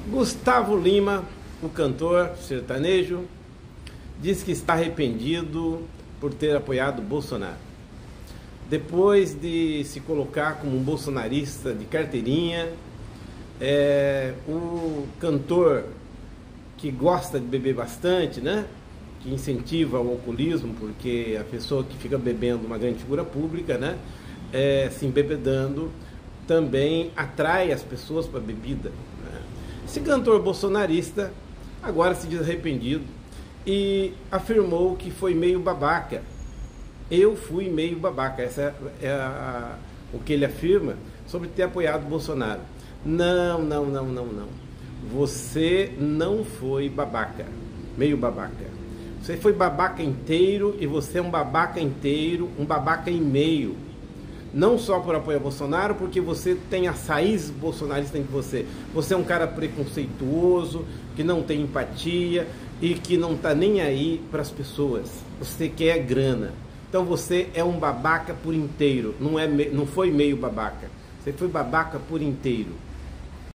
Gustavo Lima, o cantor sertanejo, diz que está arrependido por ter apoiado Bolsonaro. Depois de se colocar como um bolsonarista de carteirinha, o cantor que gosta de beber bastante, né? Que incentiva o alcoolismo, porque a pessoa que fica bebendo, uma grande figura pública, né? Se embebedando, também atrai as pessoas para a bebida, né? Esse cantor bolsonarista agora se diz arrependido e afirmou que foi meio babaca. Eu fui meio babaca, essa é o que ele afirma sobre ter apoiado Bolsonaro. Não. Você não foi babaca, meio babaca. Você foi babaca inteiro e você é um babaca inteiro, um babaca e meio. Não só por apoiar Bolsonaro, porque você tem as raízes bolsonaristas em você. Você é um cara preconceituoso, que não tem empatia e que não está nem aí para as pessoas. Você quer grana. Então você é um babaca por inteiro, não foi meio babaca. Você foi babaca por inteiro.